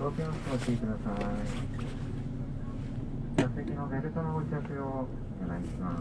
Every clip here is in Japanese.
動機をご注意ください。座席のベルトのご着用をお願いします。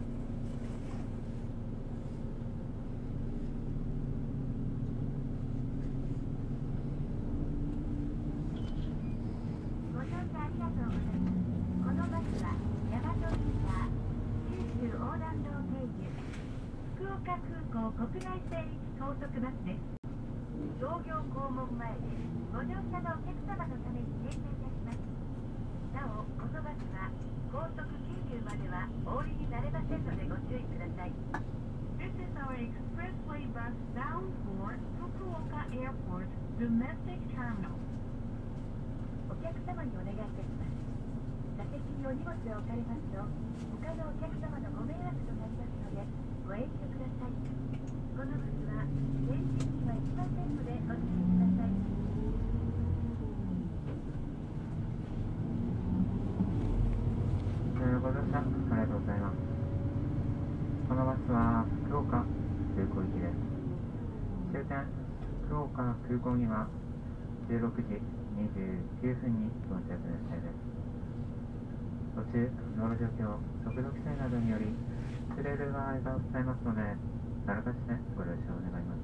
ご乗車ありがとうございます。このバスは大和インター、九州横断道経由、福岡空港国内線高速バスです。商業校門前でご乗車のお客様のために停車いたします。なお、このバスは高速桐生まではお降りになれませんのでご注意ください。This is our expressway bus bound for Fukuoka Airport Domestic Terminal. お客様にお願いいたします。座席にお荷物を置かれますと、他のお客様のご迷惑となりますので、ご遠慮ください。このバスは電池には1%でご注意ください。 ご乗車ありがとうございます。このバスは福岡空港行きです。終点福岡空港には16時29分に到着の予定です。途中、道路状況、速度規制などにより遅れる場合がございますので、あらかじめご了承願います。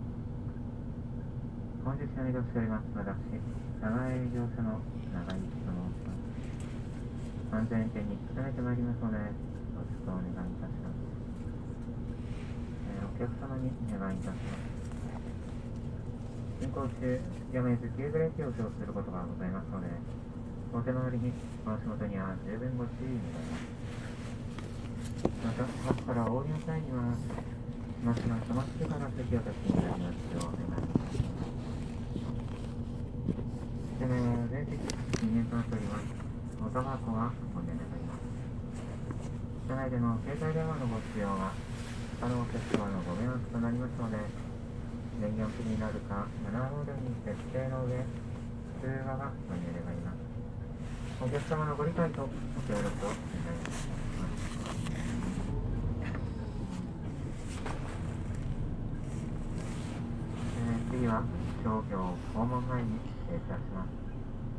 本日の移動しております私、長江業者の長井と申します。安全運転に努めてまいりますので、よろしくお願いいたします。お客様にお願いいたします。進行中、やめず急ブレーキを使用することがございますので、お手回りにお足元には十分ご注意願います。また、バスからお降りの際には、バスが止まってから席を立ちになりますようお願いします。車内は全席禁煙となっております。おタバコはお願いします。車内での携帯電話のご使用は他のお客様のご迷惑となりますので、電源オフになるかマナーモードに設定の上、通話がご入れ願います。お客様のご理解とご協力をお願いします。次は商業訪問前に停車します。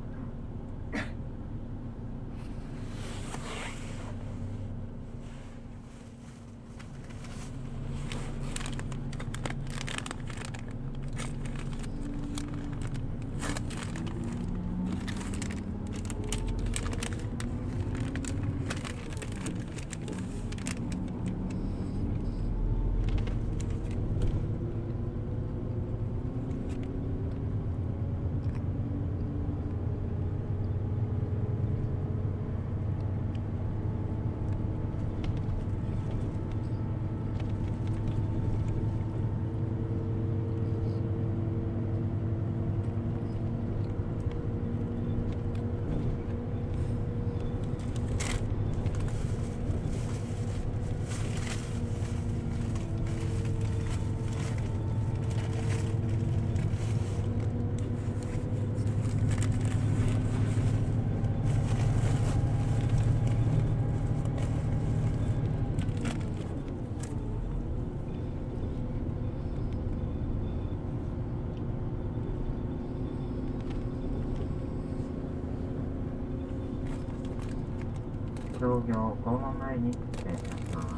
商業訪問前に停車します。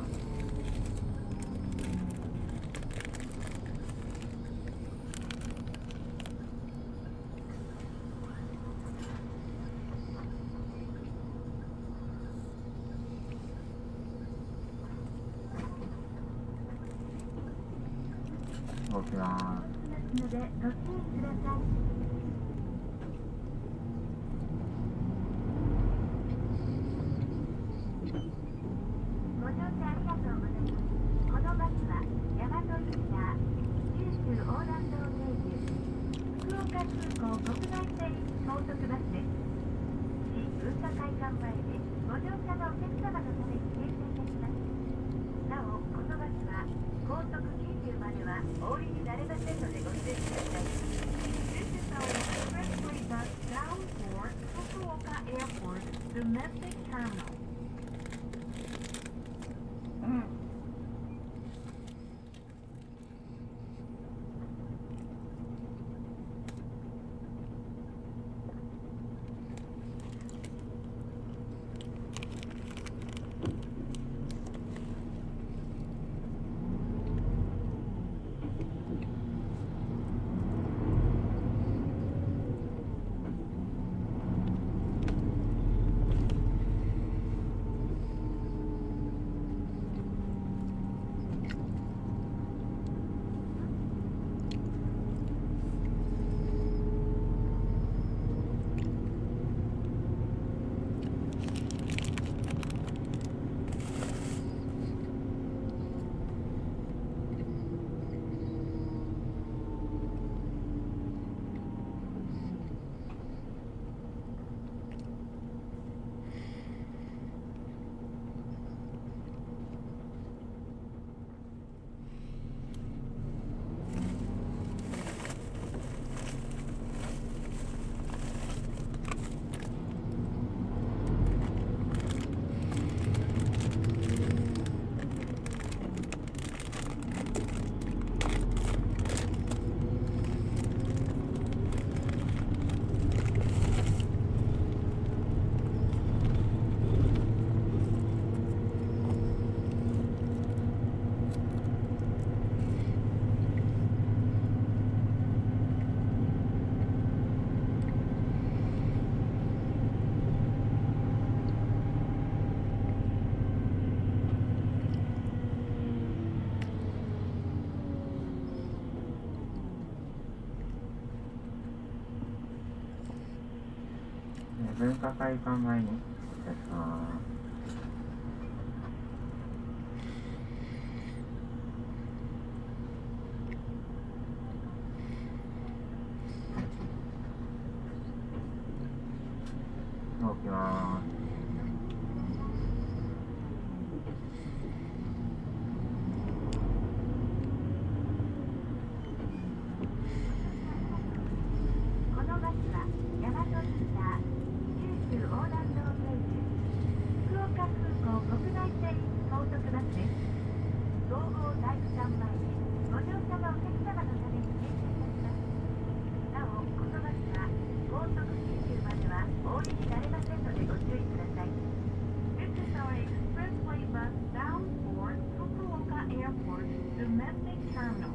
動きます。 のでご注意ください。ご乗車ありがとうございます。このバスは大和インター、九州横断道経由、福岡空港国内線高速バスです。市文化会館前でご乗車のお客様のために停車いたします。なお、このバスは高速桐生まではお降りになれませんのでご注意ください。This is our expressway bus bound for Fukuoka Airport Domestic Terminal. ご文化会館前にいたします。動きます。 このバスは大和インター九州横断道経由福岡空港国内線高速バスです。総合体育館前でご乗車のお客様のために停車いたします。なお、このバスは高速九州まではお降りになれませんのでご注意ください。This is our expressway bus bound for Fukuoka Airport Domestic Terminal.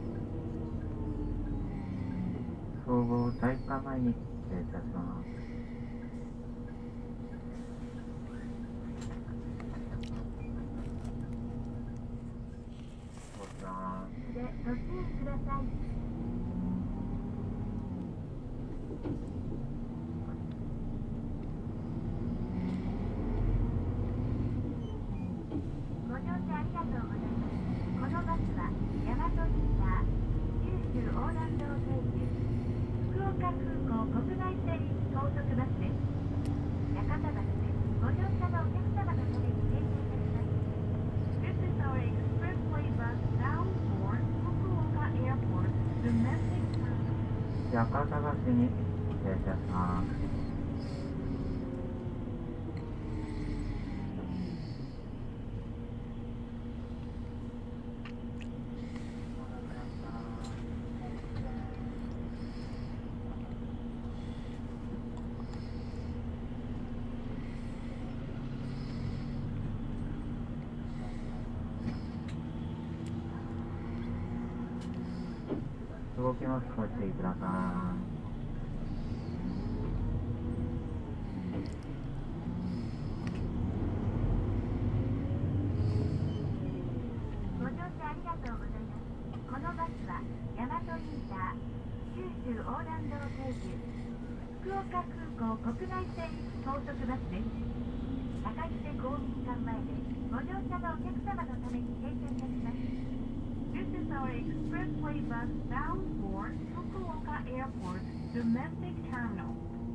総合体育館前に停車します。動きます。 でご注意ください。ご乗車ありがとうございます。このバスは大和インター九州横断道経由福岡空港国内線高速バスです。屋形橋でご乗車のお客様のために停車いたします。This is our expressway bus bound for Fukuoka Airport Domestic Terminal. 屋形橋に停車します。動きます。ご注意ください。 ご乗車ありがとうございます。このバスは大和インター九州横断道経由福岡空港国内線高速バスです。高木瀬公民館前でご乗車のお客様のために停車いたします。This is our expressway bus bound for Fukuoka Airport Domestic Terminal.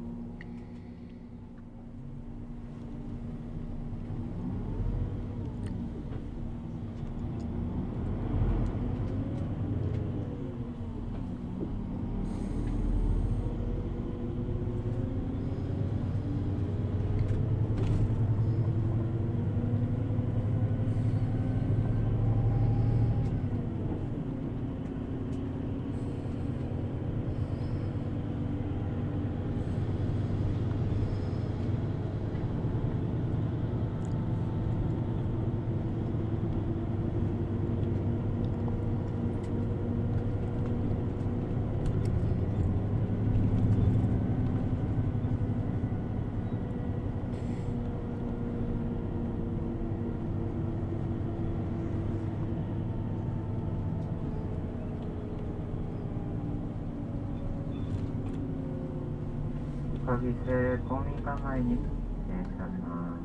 高木瀬公民館前に停車します。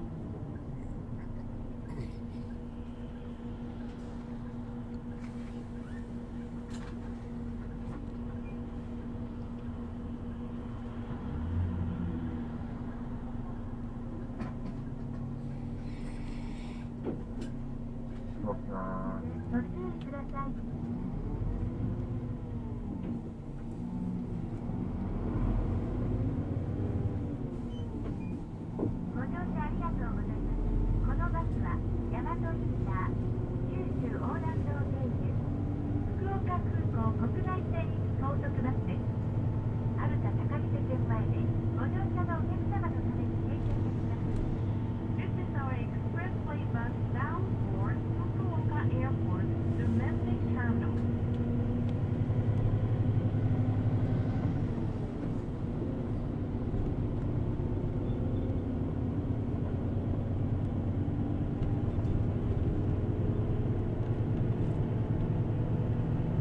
動きます。 ご注意ください。ご乗車ありがとうございます。このバスは大和インター九州横断道経由福岡空港国内線高速バスです。春田高木瀬線前でご乗車のお客様のために停車いたします。This is our expressway bus bound for Fukuoka Airport Domestic Terminal.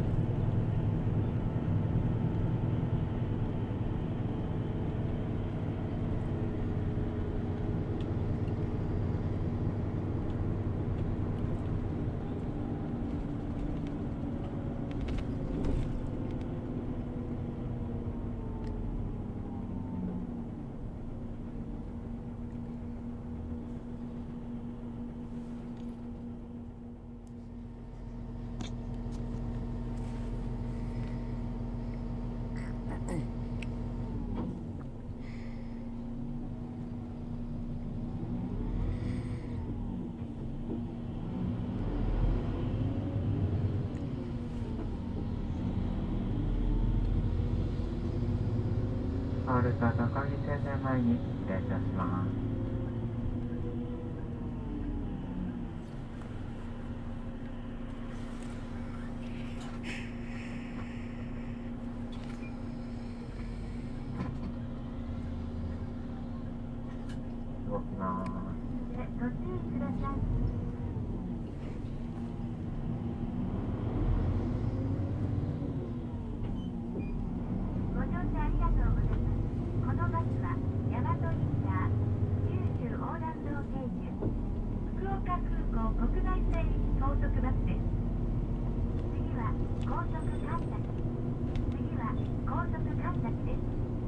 動アルタ高木終点前に停車します。動きます。 ご注意ください。ご乗車ありがとうございます。このバスは大和インター九州横断道経由福岡空港国内線高速バスです。次は高速神崎。次は高速神崎です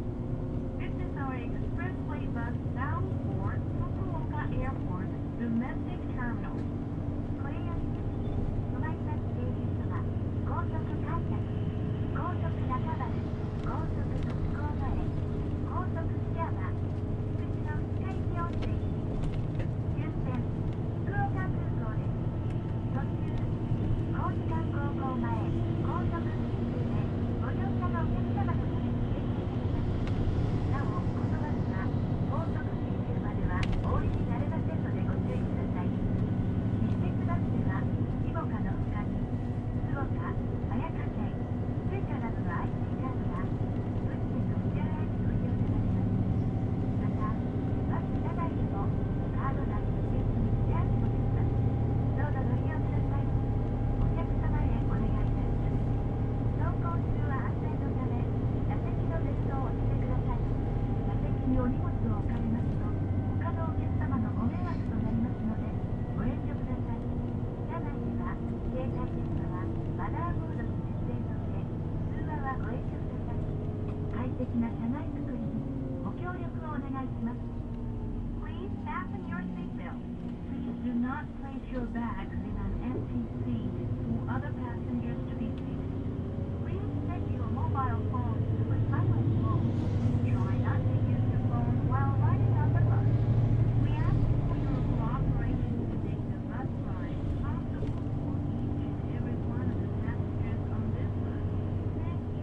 。This is our expressway bus bound for Fukuoka Airport Domestic Terminal. これより止まります停留所は高速神崎、高速中原、高速特攻前、高速津山、福祉の二日市温泉、終点福岡空港です。途中高知間高校前、高速新宮でご乗車のお客様のために停止します。なお、このバスは高速新宮まではお降りになれませんのでご注意ください。西鉄バスでは、イボカの他に、津岡、綾香店、スイカなどの IC カードが運賃の支払いにご利用いただけます。また、バス車内でもカード内のチェックにチャージもできます。どうぞご利用ください。お客様へお願いいたします。走行中は安全のため、座席のベルトを押してください。座席にお荷物を置かれますと、他のお客様のご迷惑となりますので、ご遠慮ください。車内では、携帯電話はマナーモードに設定の上、通話はご遠慮ください。快適な車内作りにご協力をお願いします。Please fasten your seatbelt. Please do not place your bags in an empty seat for other passengers to be seated. Please set your mobile phones to a silent mode. Try not to use your phone while riding on the bus. We ask for your cooperation to make the bus ride comfortable for each and every one of the passengers on this bus. Thank you.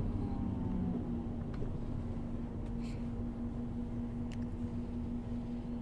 ご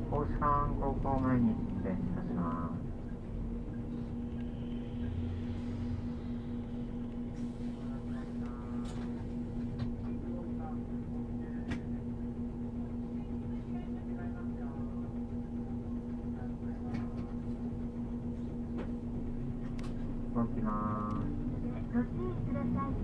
大志間高校前に停止いたします。動きます。 ご注意ください。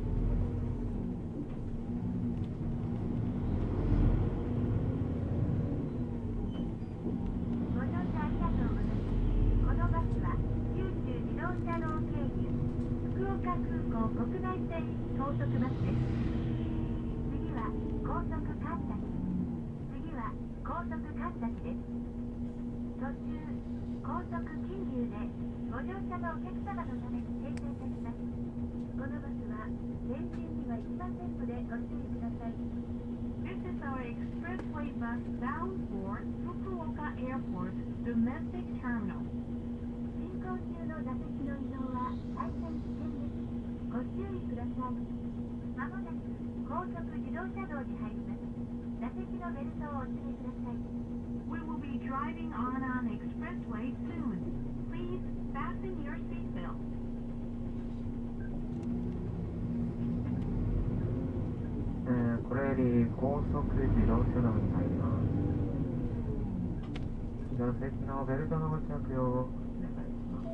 ご乗車ありがとうございます。このバスは九州自動車道経由福岡空港国内線高速バスです。次は高速神崎。次は高速神崎です。途中高速金龍でご乗車のお客様のために停車いたします。このバスは前進には行きませんのでご注意ください。This is our expressway bus bound for Fukuoka Airport Domestic Terminal. 進行中の座席の移動は大変危険です。ご注意ください。まもなく高速自動車道に入ります。座席のベルトをお締めください。We will be driving on an expressway soon. Please fasten your seatbelt. これより高速自動車道に入ります。座席のベルトのご着用をお願いします。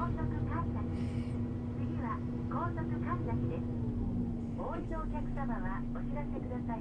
速神崎。次は高速神崎です。お降りのお客様はお知らせください。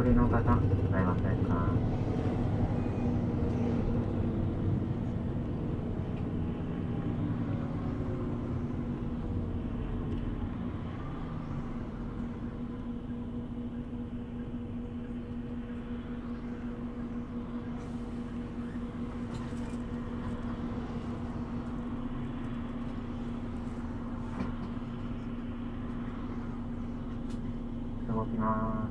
りの方、ございませんか？動きます。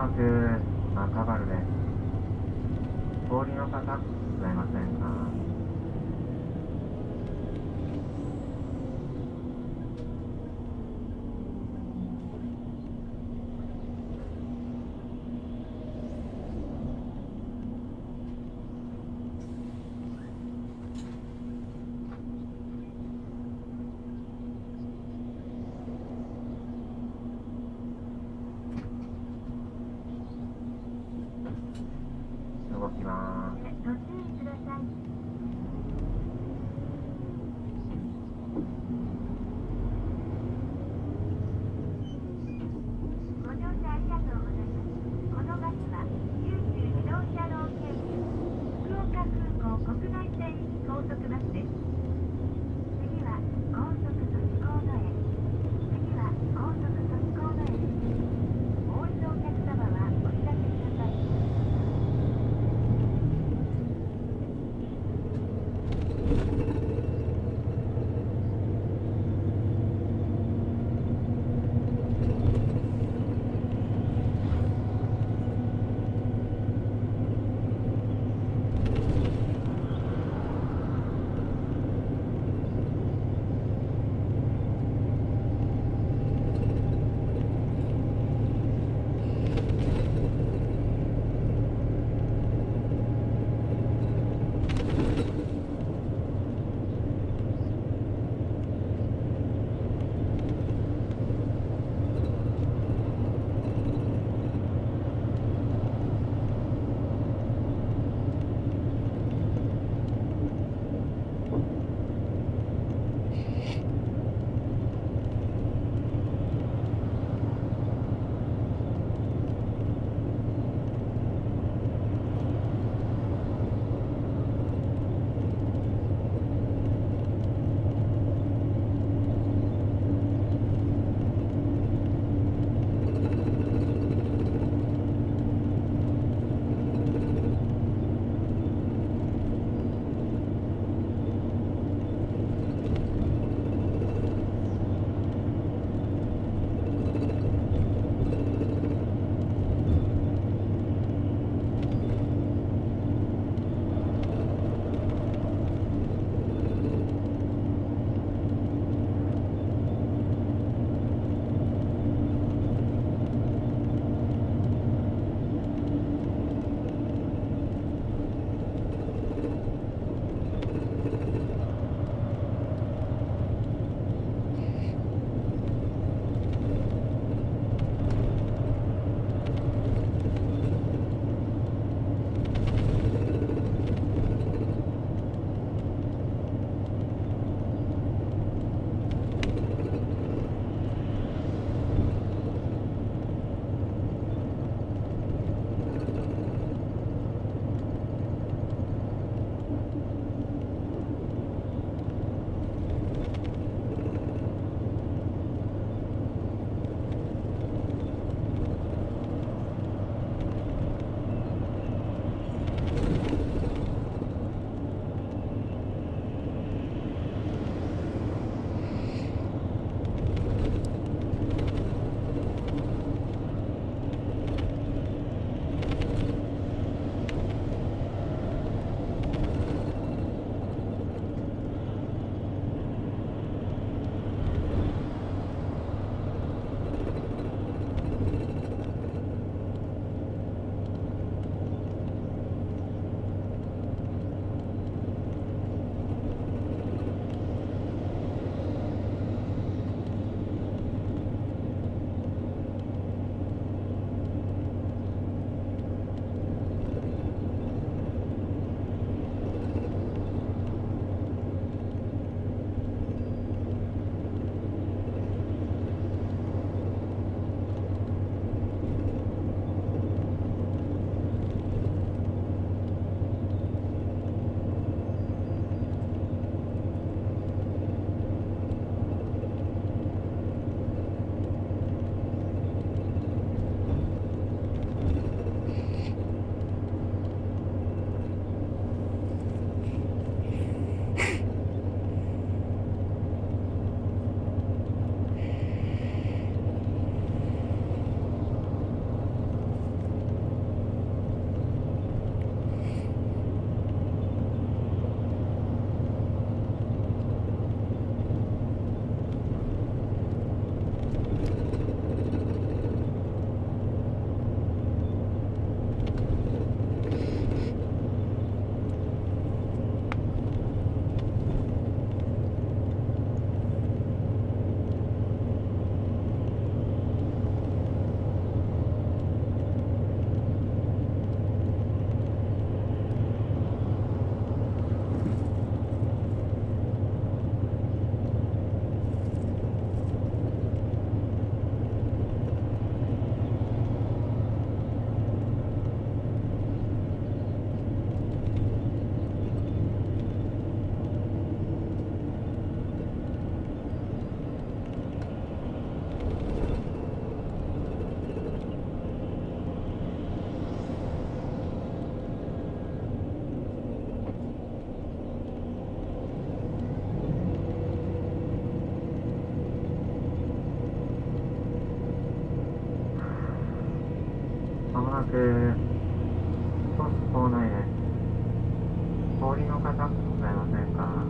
もなく赤バルです。お降りの方ございませんか？動きます。 ご注意ください。 く少し構内です。お降りの方ございませんか？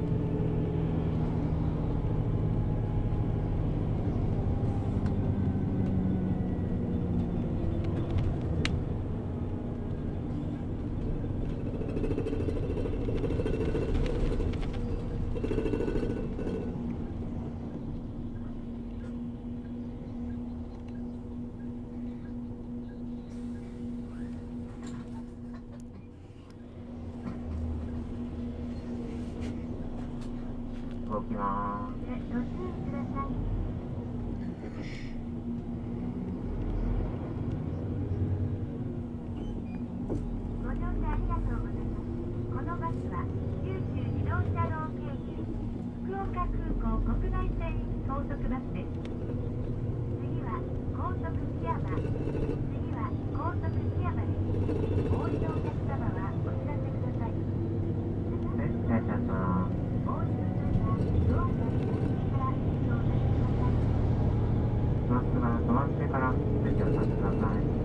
動きまーす。 ご注意ください。ご乗車ありがとうございます。このバスは九州自動車道経由福岡空港国内線高速バスです。次は高速檜山。次は高速檜山です。お降りのお客様はお知らせください。 はい、停車します。 お降りの際はドアが開きから移動させてください。 バスが止まってから席を立ってください。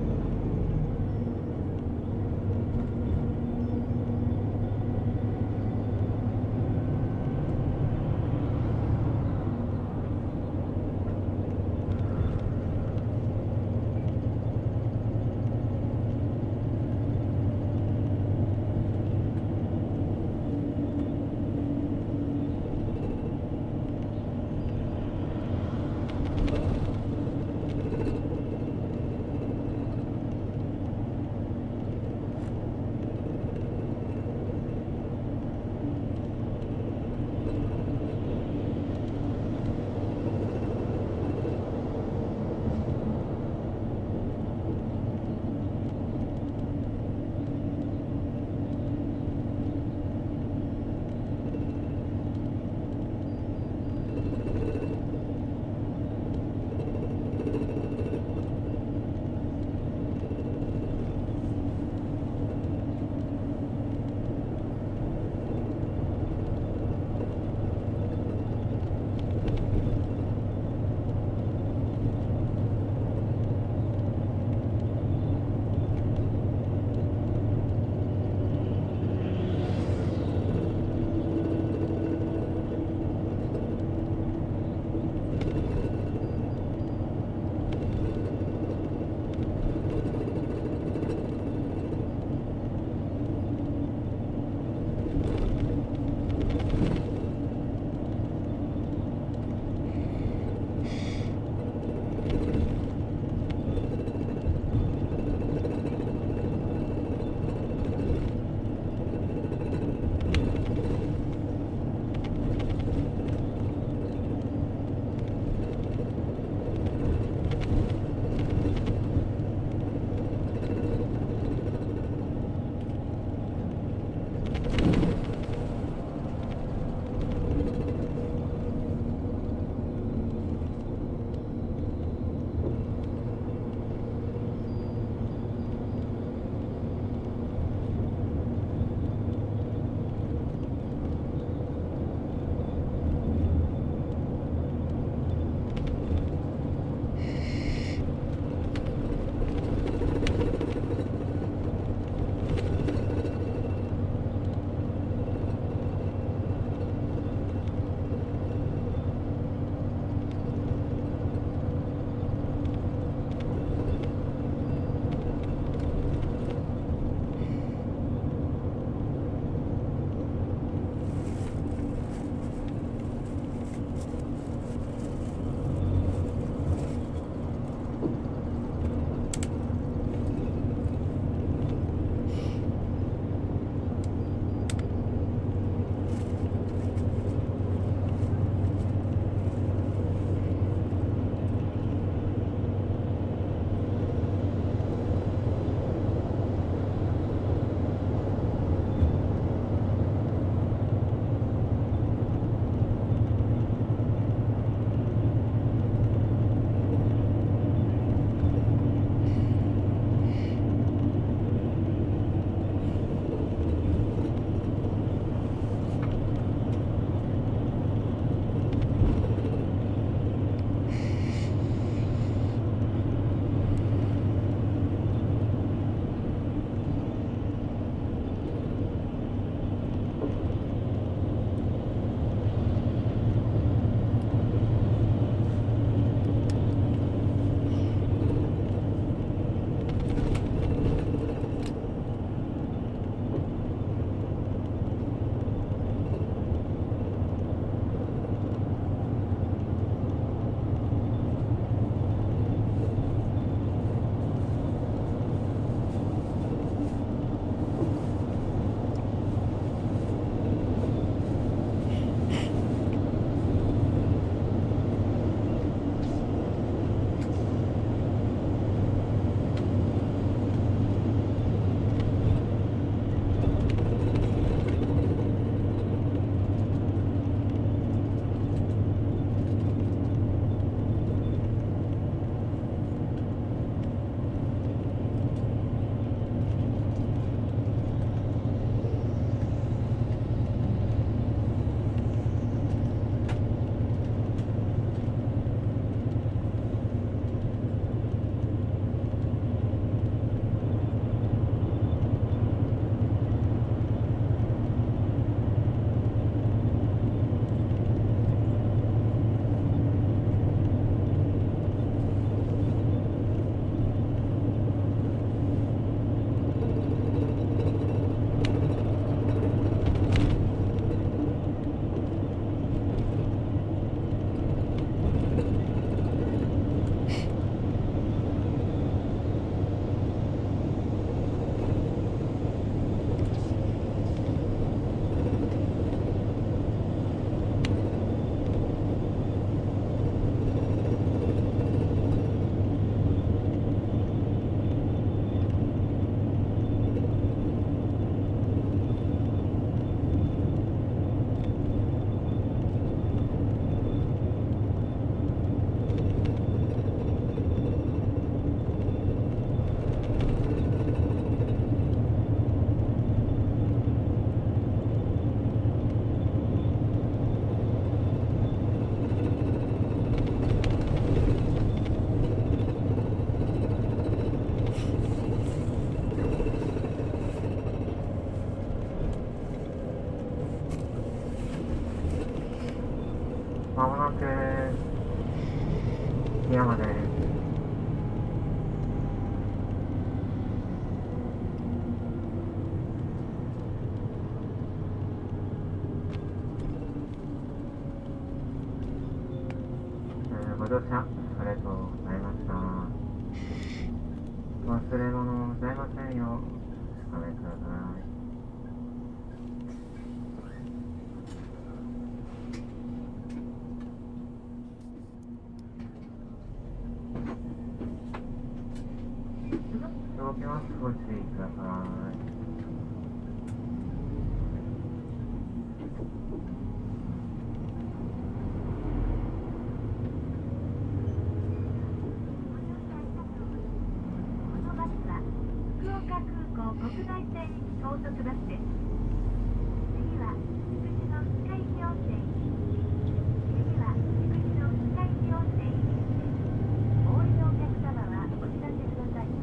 檜山です。ご乗車ありがとうございました。忘れ物ございませんようお願いください。動きます。ご注意ください。 福岡空港国内線高速バスです。次は筑紫野スカイ氷泉行き。次は筑紫野スカイ氷泉行きです。お降りのお客様はお知らせください。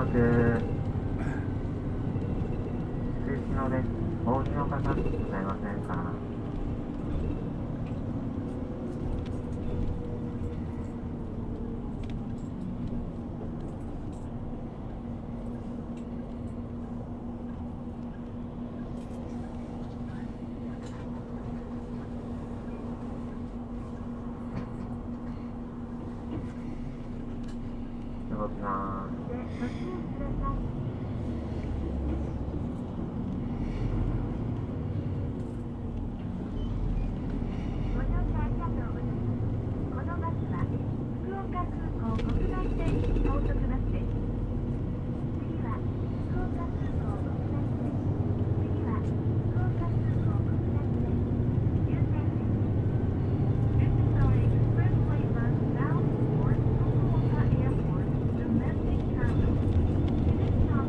く通知のです。お降りの方ございませんか？動きます。 で、ご注意ください。ご乗車ありがとうございます。このバスは福岡空港国内線高速バスです。次は福岡空港国内線。次は福岡空港国内線。優先です。This is our expressway bus bound for Fukuoka Airport domestic terminal. The next stop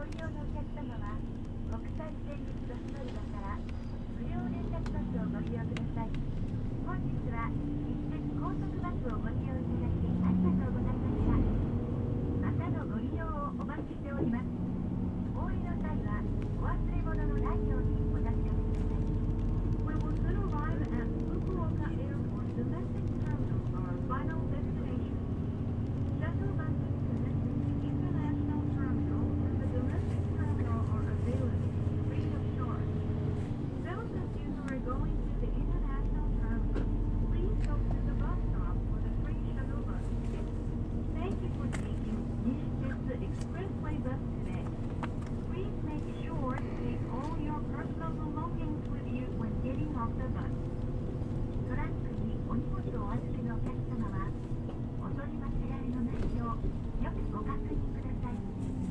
利用のお客様は国際線陸バス乗り場から無料連絡バスをご利用ください。本日は一節高速バスをご利用いただきありがとうございました。またのご利用をお待ちしております。お降りの際はお忘れ物のないようにお確かめください。We will soon arrive at Fukuoka Airport Domestic Terminal, our final destination. Shuttle buses connecting the international terminal and the domestic terminal are available free of charge. Those of you who are going to the international terminal, please go to the bus stop for the free shuttle bus. Thank you for taking Nishitetsu Expressway bus today. Please make sure to take all your personal belongings with you when getting off the bus. トラックにお荷物をお預けのお客様は、お取り忘れられのないよう、よくご確認ください。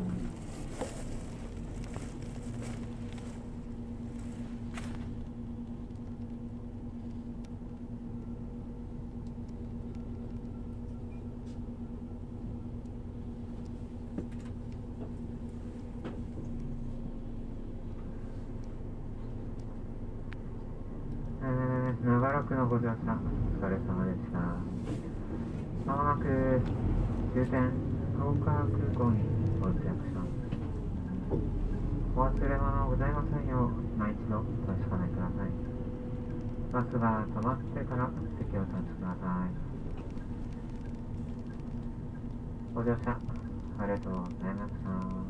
長らくのご乗車お疲れ様でした。まもなく終点福岡空港に到着します。お忘れ物ございませんよう今一度お確かめください。バスが止まってから席を立ちください。ご乗車ありがとうございました。